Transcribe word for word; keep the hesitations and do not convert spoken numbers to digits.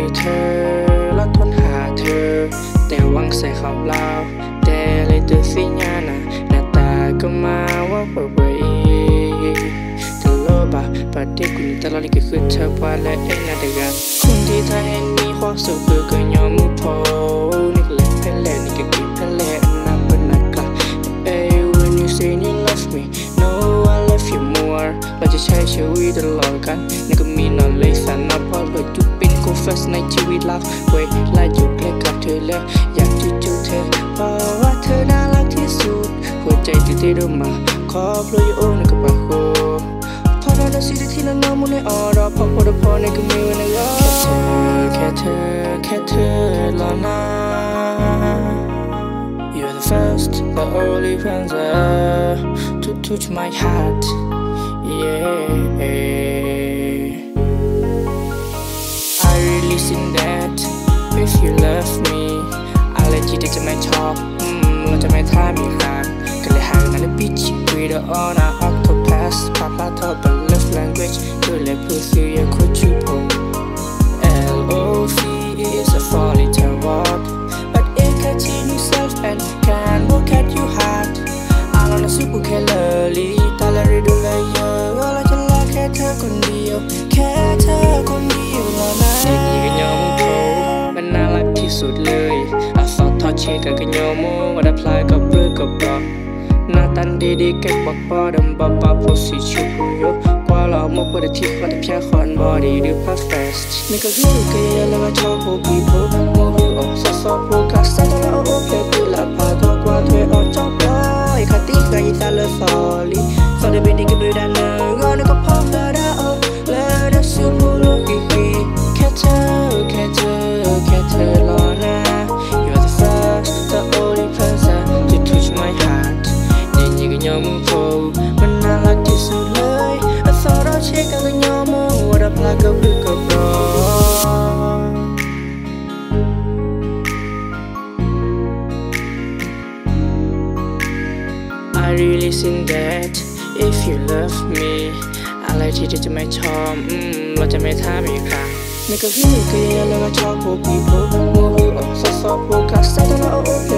เธอแล้วทนหาเธอแต่หวังใส่เขาเล่าแต่เลยเจอสิญญาณหน้าตาก็มาว่าเบื่อเธอโลบะประเดี๋ยวคุณตลอดนี่ก็คือเธอว่าและเองนะเด็กคนที่เธอเห็นมีความสุขเพื่อก็ยอมมุพอนี่ก็เลยเป็นแหล่นี่ก็กินเป็นแหล่นับเป็นนักกะ Hey when you say you love me no I love you more เราจะใช้ชีวิตตลอดกันนี่ก็มีนอนเลยสันนับพอเลยจุดเป็นกูเฟสในชีวิตลับเว้ยไล่อยู่ใกล้กับเธอแล้วอยากจะจูบเธอเพราะว่าเธอน่ารักที่สุดหัวใจตื่นเต้นมาขอพลอยโอ้ในกระเป๋าพอเราได้สิ่งที่เราน้อมมุ่งในออรอพอพอได้พอในก็มีวันนึงแค่เธอแค่เธอรอนะ You're the first the only answer to touch my heart yeah I really think that if you love me อะไรที่จะไม่ชอบเราจะไม่ท่ามีหางก็เลยห่างกันเลย bitch we the on our octopus papa talk the love language ก็เลยพูดสื่อยังคุยชื่อผม L O V is a four letter word but it continues self and can look at you hard อารมณ์นั้นสู้กูแค่เลยตาละรีดูเลยเยอะเราจะรักแค่เธอคนเดียวแค่เธอคนเดียวแล้วนะสิ่งนี้ก็ยอมเขามันน่ารักที่สุดเลยอาสอทอเชกันก็ยอมโมว่าได้พลายกับเรือกับบอกหน้าตันดีๆแก่บอกปอดำบับบับโพสิชูกูโยกว่าเราโมกุฎที่ขอแต่เพียงคอนบอดี้ดูเพอร์เฟคนี่ก็คือเกย์แล้วก็ชอบพวกพี่พวกโมบิโอซอสพวกกัสซาตาลาโอเพลตุลาพาตัวกว่าเธอออกจอบลอยคติกายิตาเลฟอลีฟอเดบินิกบิดานเนอร์ก็นึกว่าพอเธอได้โอเลเดซูมูโลกิกิแค่เธอแค่เธอแค่เธอรอนะ You're the first the only person to touch my heart ยิ่งยิ่งก็ยอมโผล่มันน่ารักที่สุดเลยอาสอเราเช็คกันก็ยอมว่าได้พลาดกับเรือกับรอI really think that if you love me อะไรที่เธอจะไม่ชอบเราจะไม่ท่ามีครั้งนี่ก็คือเกย์แล้วก็ชอบพวกพี่พวกโมบิโอซอสพวกกัสซาตาลาโอเพ